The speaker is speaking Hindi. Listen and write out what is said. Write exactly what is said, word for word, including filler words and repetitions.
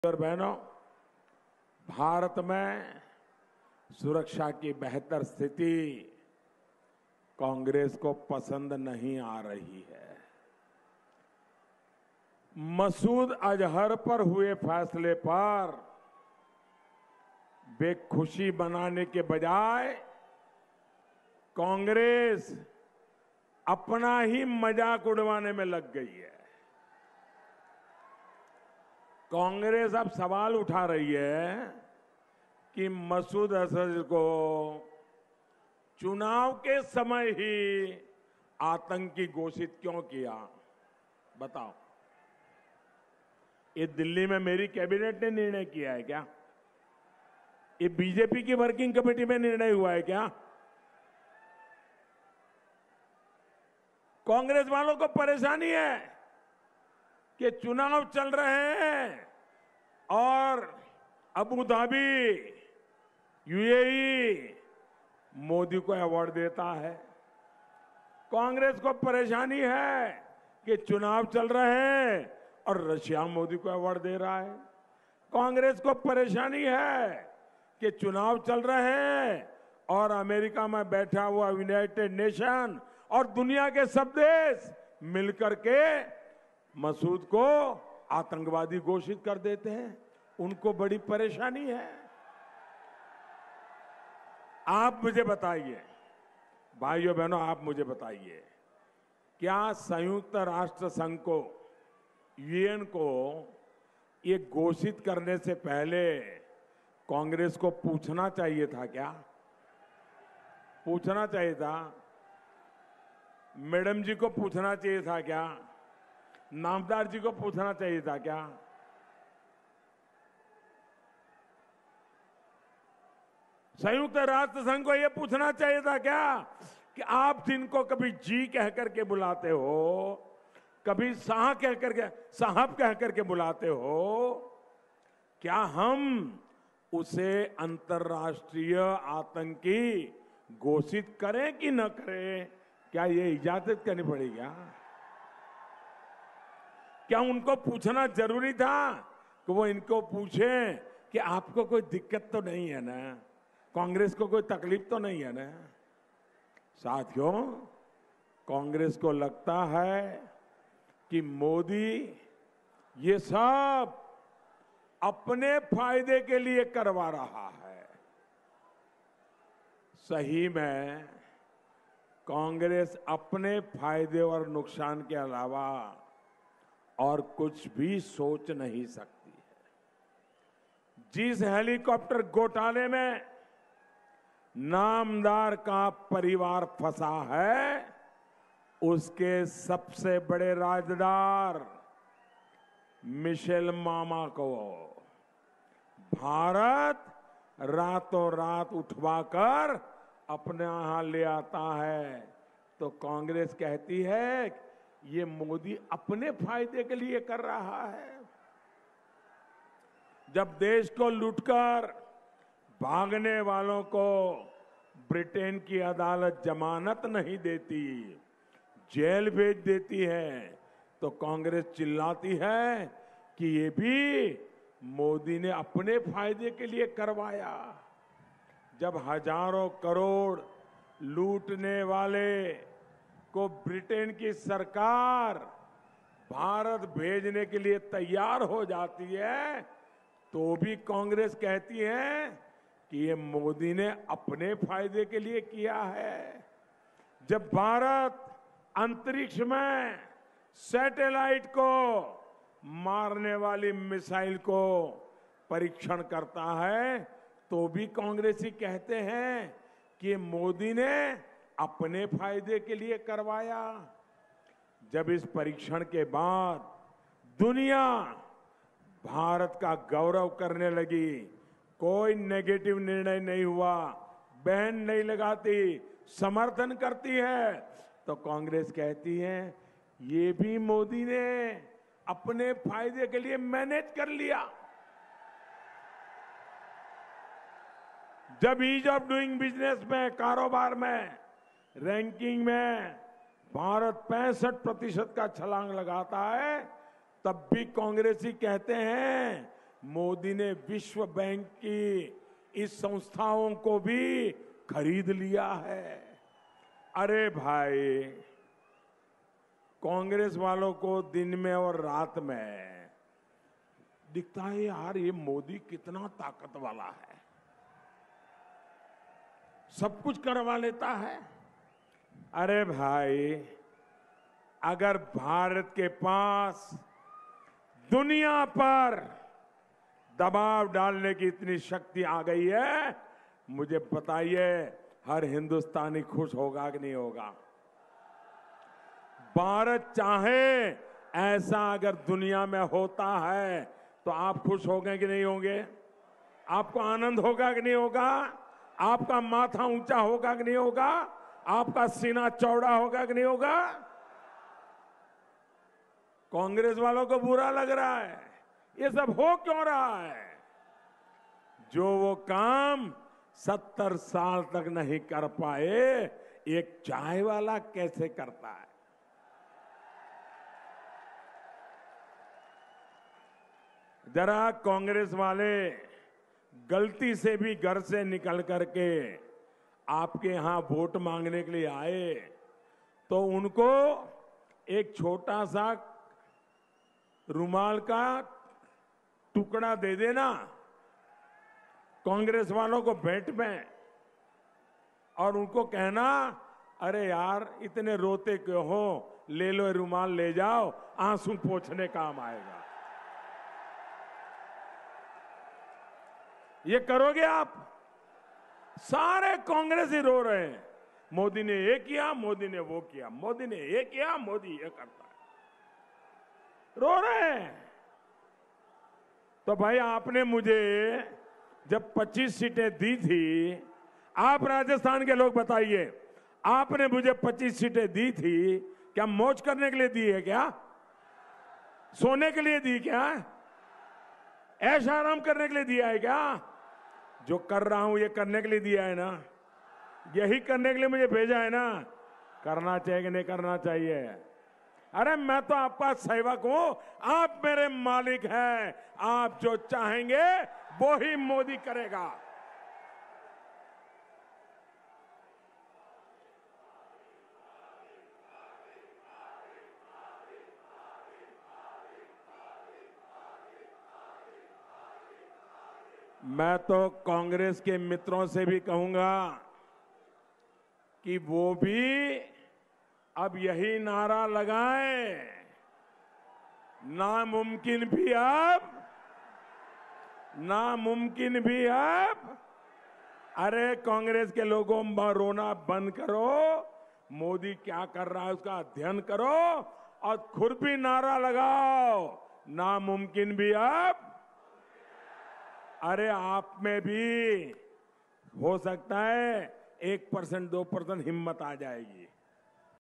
और बहनों, भारत में सुरक्षा की बेहतर स्थिति कांग्रेस को पसंद नहीं आ रही है। मसूद अजहर पर हुए फैसले पर वे खुशी मनाने के बजाय कांग्रेस अपना ही मजाक उड़वाने में लग गई है। कांग्रेस अब सवाल उठा रही है कि मसूद अजहर को चुनाव के समय ही आतंकी घोषित क्यों किया। बताओ, ये दिल्ली में मेरी कैबिनेट ने निर्णय किया है क्या? ये बीजेपी की वर्किंग कमेटी में निर्णय हुआ है क्या? कांग्रेस वालों को परेशानी है कि चुनाव चल रहे हैं और अबू धाबी, यूएई मोदी को अवार्ड देता है। कांग्रेस को परेशानी है कि चुनाव चल रहे हैं और रशिया मोदी को अवार्ड दे रहा है। कांग्रेस को परेशानी है कि चुनाव चल रहे हैं और अमेरिका में बैठा हुआ यूनाइटेड नेशन और दुनिया के सब देश मिलकर के मसूद को आतंकवादी घोषित कर देते हैं। उनको बड़ी परेशानी है। आप मुझे बताइए, भाइयों बहनों, आप मुझे बताइए, क्या संयुक्त राष्ट्र संघ को, यूएन को ये घोषित करने से पहले कांग्रेस को पूछना चाहिए था क्या? पूछना चाहिए था? मैडम जी को पूछना चाहिए था क्या? नामदार जी को पूछना चाहिए था क्या? संयुक्त राष्ट्र संघ को यह पूछना चाहिए था क्या कि आप जिनको कभी जी कह करके बुलाते हो, कभी साह कह करके, साहब कह करके बुलाते हो, क्या हम उसे अंतर्राष्ट्रीय आतंकी घोषित करें कि न करें? क्या ये इजाजत करनी पड़ेगी? क्या उनको पूछना जरूरी था कि वो इनको पूछें कि आपको कोई दिक्कत तो नहीं है ना, कांग्रेस को कोई तकलीफ तो नहीं है ना? साथियों, कांग्रेस को लगता है कि मोदी ये सब अपने फायदे के लिए करवा रहा है। सही में कांग्रेस अपने फायदे और नुकसान के अलावा और कुछ भी सोच नहीं सकती है। जिस हेलीकॉप्टर घोटाले में नामदार का परिवार फंसा है, उसके सबसे बड़े राजदार मिशेल मामा को भारत रातों रात उठवाकर अपने यहां ले आता है, तो कांग्रेस कहती है ये मोदी अपने फायदे के लिए कर रहा है। जब देश को लूटकर भागने वालों को ब्रिटेन की अदालत जमानत नहीं देती, जेल भेज देती है, तो कांग्रेस चिल्लाती है कि ये भी मोदी ने अपने फायदे के लिए करवाया। जब हजारों करोड़ लूटने वाले को ब्रिटेन की सरकार भारत भेजने के लिए तैयार हो जाती है, तो भी कांग्रेस कहती है कि ये मोदी ने अपने फायदे के लिए किया है। जब भारत अंतरिक्ष में सैटेलाइट को मारने वाली मिसाइल को परीक्षण करता है, तो भी कांग्रेसी कहते हैं कि मोदी ने अपने फायदे के लिए करवाया। जब इस परीक्षण के बाद दुनिया भारत का गौरव करने लगी, कोई नेगेटिव निर्णय नहीं हुआ, बैन नहीं लगाती, समर्थन करती है, तो कांग्रेस कहती है ये भी मोदी ने अपने फायदे के लिए मैनेज कर लिया। जब ईज ऑफ डूइंग बिजनेस में, कारोबार में, रैंकिंग में भारत पैंसठ प्रतिशत का छलांग लगाता है, तब भी कांग्रेसी कहते हैं मोदी ने विश्व बैंक की इस संस्थाओं को भी खरीद लिया है। अरे भाई, कांग्रेस वालों को दिन में और रात में दिखता है यार ये मोदी कितना ताकत वाला है, सब कुछ करवा लेता है। अरे भाई, अगर भारत के पास दुनिया पर दबाव डालने की इतनी शक्ति आ गई है, मुझे बताइए हर हिंदुस्तानी खुश होगा कि नहीं होगा? भारत चाहे ऐसा अगर दुनिया में होता है तो आप खुश होंगे कि नहीं होंगे? आपको आनंद होगा कि नहीं होगा? आपका माथा ऊंचा होगा कि नहीं होगा? आपका सीना चौड़ा होगा कि नहीं होगा? कांग्रेस वालों को बुरा लग रहा है, ये सब हो क्यों रहा है? जो वो काम सत्तर साल तक नहीं कर पाए, एक चाय वाला कैसे करता है? जरा कांग्रेस वाले गलती से भी घर से निकल करके आपके यहां वोट मांगने के लिए आए तो उनको एक छोटा सा रुमाल का टुकड़ा दे देना कांग्रेस वालों को भेंट में, और उनको कहना अरे यार इतने रोते क्यों हो, ले लो रुमाल ले जाओ, आंसू पोंछने काम आएगा। ये करोगे आप? सारे कांग्रेस ही रो रहे हैं, मोदी ने ये किया, मोदी ने वो किया, मोदी ने ये किया, मोदी ये करता है, रो रहे हैं। तो भाई आपने मुझे जब पच्चीस सीटें दी थी, आप राजस्थान के लोग बताइए, आपने मुझे पच्चीस सीटें दी थी, क्या मौज करने के लिए दी है क्या? सोने के लिए दी क्या? ऐश आराम करने के लिए दिया है क्या? जो कर रहा हूं ये करने के लिए दिया है ना, यही करने के लिए मुझे भेजा है ना। करना चाहिए कि नहीं करना चाहिए? अरे मैं तो आपका सेवक हूं, आप मेरे मालिक हैं, आप जो चाहेंगे वो ही मोदी करेगा। मैं तो कांग्रेस के मित्रों से भी कहूंगा कि वो भी अब यही नारा लगाएं, नामुमकिन भी अब, नामुमकिन भी अब। अरे कांग्रेस के लोगों, रोना बंद करो, मोदी क्या कर रहा है उसका अध्ययन करो और खुद भी नारा लगाओ, नामुमकिन भी अब। अरे आप में भी हो सकता है एक परसेंट दो परसेंट हिम्मत आ जाएगी।